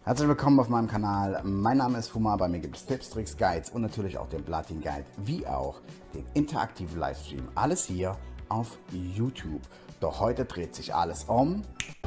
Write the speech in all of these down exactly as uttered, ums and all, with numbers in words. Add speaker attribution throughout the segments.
Speaker 1: Herzlich willkommen auf meinem Kanal. Mein Name ist Fuma, bei mir gibt es Tipps, Tricks, Guides und natürlich auch den Platin Guide, wie auch den interaktiven Livestream. Alles hier auf YouTube. Doch heute dreht sich alles um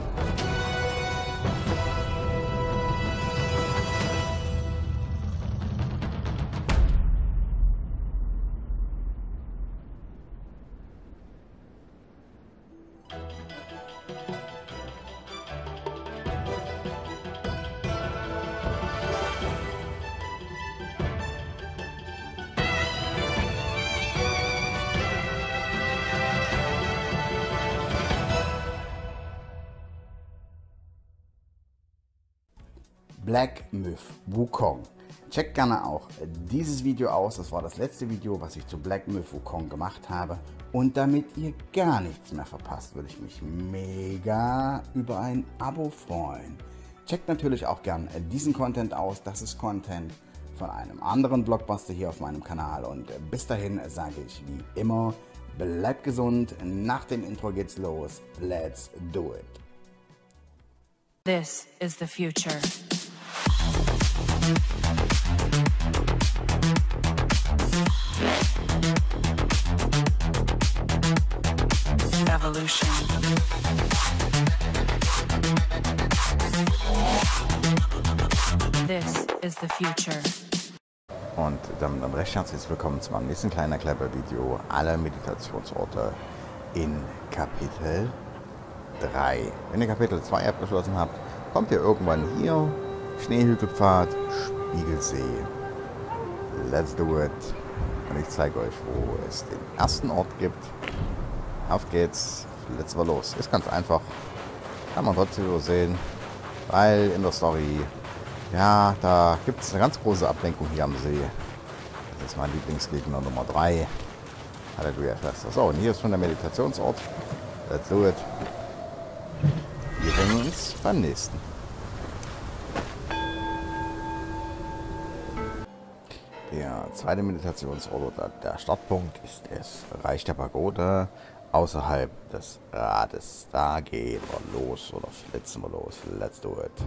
Speaker 1: Black Myth Wukong. Checkt gerne auch dieses Video aus. Das war das letzte Video, was ich zu Black Myth Wukong gemacht habe. Und damit ihr gar nichts mehr verpasst, würde ich mich mega über ein Abo freuen. Checkt natürlich auch gerne diesen Content aus. Das ist Content von einem anderen Blockbuster hier auf meinem Kanal. Und bis dahin sage ich wie immer, bleibt gesund. Nach dem Intro geht's los. Let's do it.
Speaker 2: This is the future. Evolution. This is the future.
Speaker 1: Und damit ein recht herzliches Willkommen zu meinem nächsten kleinen Erklärvideo. Alle Meditationsorte in Kapitel drei. Wenn ihr Kapitel zwei abgeschlossen habt, kommt ihr irgendwann hier. Schneehügelpfad, Spiegelsee. Let's do it. Und ich zeige euch, wo es den ersten Ort gibt. Auf geht's. Let's mal los. Ist ganz einfach. Kann man trotzdem übersehen. Weil in der Story, ja, da gibt es eine ganz große Ablenkung hier am See. Das ist mein Lieblingsgegner Nummer drei. Halleluja, Schwester. So, und hier ist schon der Meditationsort. Let's do it. Wir sehen uns beim nächsten. Der zweite Meditationsort oder der Startpunkt ist das Reich der Pagode außerhalb des Rades. Da gehen wir los oder flitzen wir los. Let's do it.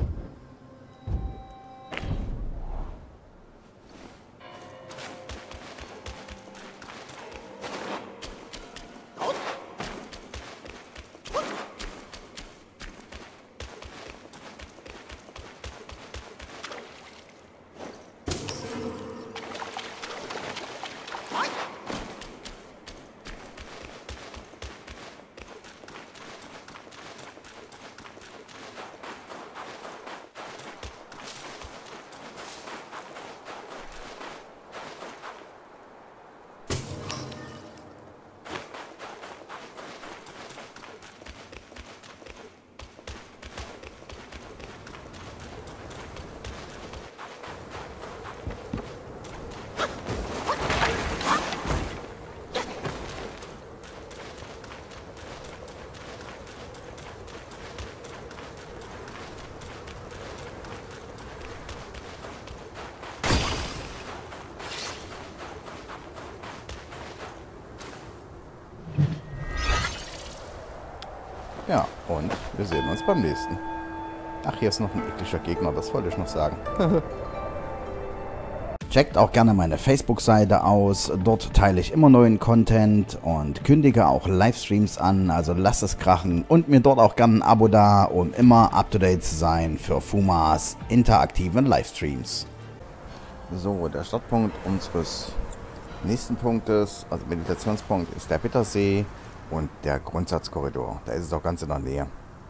Speaker 1: Ja, und wir sehen uns beim nächsten. Ach, hier ist noch ein ekliger Gegner, das wollte ich noch sagen. Checkt auch gerne meine Facebook-Seite aus. Dort teile ich immer neuen Content und kündige auch Livestreams an. Also lasst es krachen und mir dort auch gerne ein Abo da, um immer up-to-date zu sein für Fumas interaktiven Livestreams. So, der Startpunkt unseres nächsten Punktes, also Meditationspunkt, ist der Bittersee. Und der Grundsatzkorridor, da ist es auch ganz in der Nähe.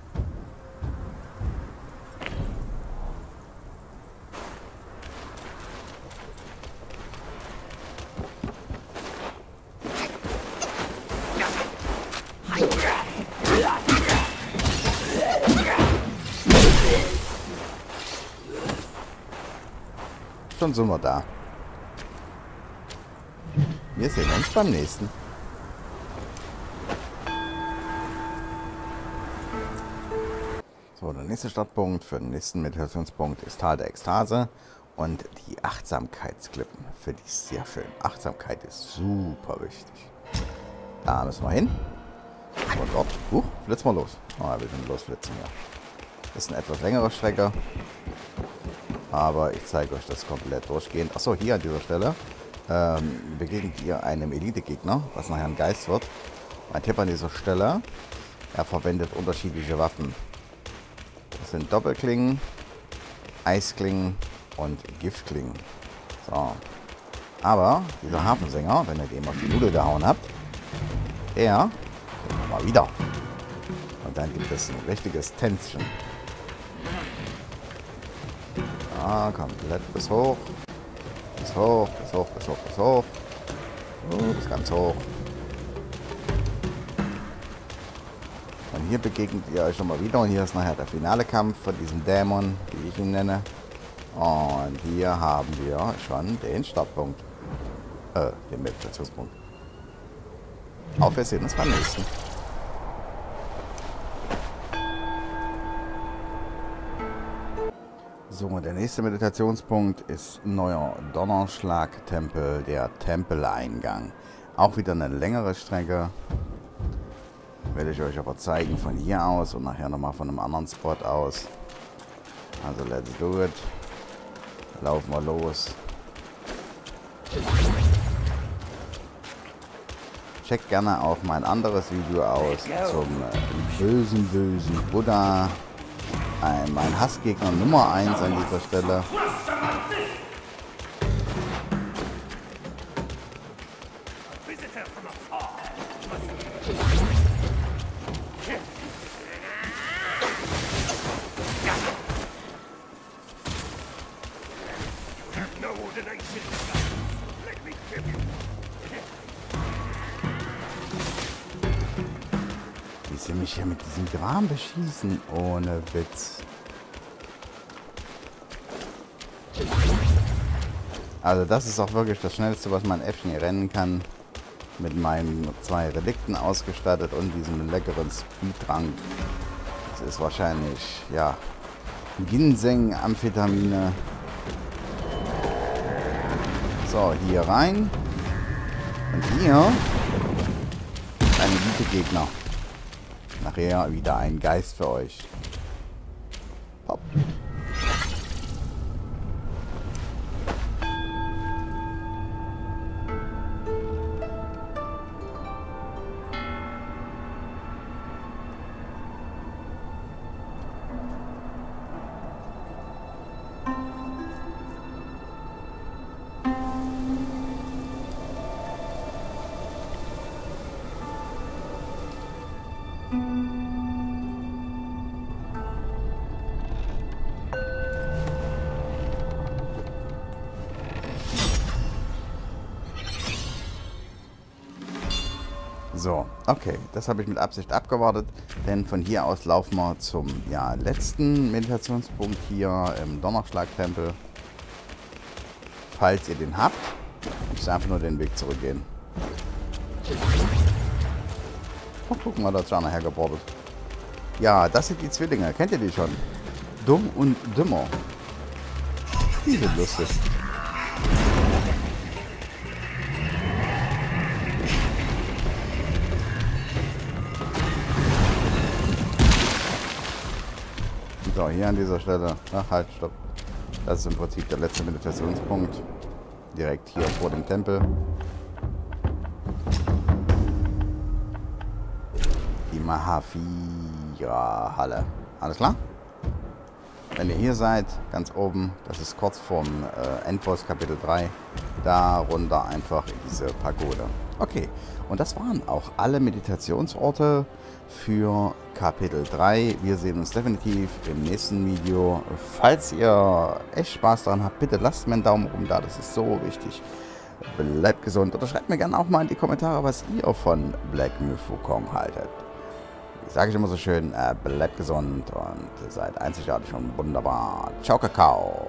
Speaker 1: Schon sind wir da. Wir sehen uns beim nächsten. So, der nächste Startpunkt für den nächsten Meditationspunkt ist Tal der Ekstase und die Achtsamkeitsklippen. Finde ich sehr schön. Achtsamkeit ist super wichtig. Da müssen wir hin. Und dort, huch, flitzen wir los. Oh, wir sind losflitzen, ja. Das ist eine etwas längere Strecke. aber ich zeige euch das komplett durchgehend. Achso, hier an dieser Stelle ähm, begegnet ihr einem Elite-Gegner, was nachher ein Geist wird. Ein Tipp an dieser Stelle, er verwendet unterschiedliche Waffen. Das sind Doppelklingen, Eisklingen und Giftklingen. So. Aber dieser Hafensänger, wenn ihr dem auf die Nudel gehauen habt, der kommt mal wieder. Und dann gibt es ein richtiges Tänzchen. Ja, komplett bis hoch. Bis hoch, bis hoch, bis hoch, bis hoch. Uh, bis ganz hoch. Und hier begegnet ihr euch schon mal wieder. Und hier ist nachher der finale Kampf von diesem Dämon, wie ich ihn nenne. Und hier haben wir schon den Startpunkt. Äh, den Meditationspunkt. Auf, wir sehen uns beim nächsten. So, der nächste Meditationspunkt ist ein neuer Donnerschlag-Tempel, der Tempeleingang. Auch wieder eine längere Strecke. Werde ich euch aber zeigen von hier aus und nachher nochmal von einem anderen Spot aus. Also, let's do it. Laufen wir los. Checkt gerne auch mein anderes Video aus zum äh, bösen, bösen Buddha. Ein, mein Hassgegner Nummer eins an dieser Stelle. Wie sie mich hier mit diesem Kram beschießen, ohne Witz. Also das ist auch wirklich das Schnellste, was mein Äffchen hier rennen kann. Mit meinen zwei Relikten ausgestattet und diesem leckeren Speedtrank. Das ist wahrscheinlich, ja, Ginseng, Amphetamine. So, hier rein. Und hier ein Elite-Gegner. Nachher wieder ein Geist für euch. Hopp. So, okay, das habe ich mit Absicht abgewartet, denn von hier aus laufen wir zum ja, letzten Meditationspunkt hier im Donnerschlag-Tempel. Falls ihr den habt, müsst ihr einfach nur den Weg zurückgehen. Oh, guck mal, da ist Jana hergebordet. Ja, das sind die Zwillinge, kennt ihr die schon? Dumm und Dümmer. Die sind lustig. So, hier an dieser Stelle. Ach, halt, stopp. Das ist im Prinzip der letzte Meditationspunkt. Direkt hier vor dem Tempel. Die Mahafira-Halle. Alles klar? Wenn ihr hier seid, ganz oben, das ist kurz vorm äh, Endboss Kapitel drei, da runter einfach in diese Pagode. Okay, und das waren auch alle Meditationsorte für Kapitel drei. Wir sehen uns definitiv im nächsten Video. Falls ihr echt Spaß daran habt, bitte lasst mir einen Daumen rum da, das ist so wichtig. Bleibt gesund oder schreibt mir gerne auch mal in die Kommentare, was ihr von Black Myth Wukong haltet. Ich sage ich immer so schön, äh, bleibt gesund und seid einzigartig und wunderbar. Ciao, Kakao.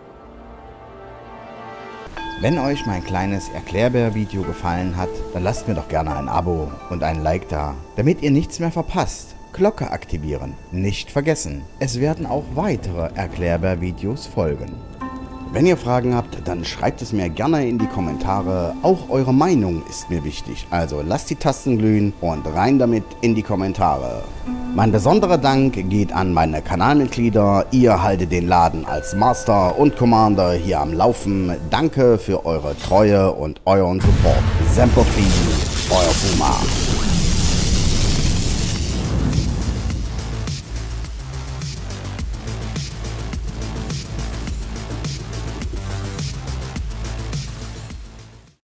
Speaker 1: Wenn euch mein kleines Erklärbär-Video gefallen hat, dann lasst mir doch gerne ein Abo und ein Like da, damit ihr nichts mehr verpasst. Glocke aktivieren, nicht vergessen. Es werden auch weitere Erklärbär-Videos folgen. Wenn ihr Fragen habt, dann schreibt es mir gerne in die Kommentare. Auch eure Meinung ist mir wichtig. Also lasst die Tasten glühen und rein damit in die Kommentare. Mein besonderer Dank geht an meine Kanalmitglieder. Ihr haltet den Laden als Master und Commander hier am Laufen. Danke für eure Treue und euren Support. Semper Fi, euer Puma.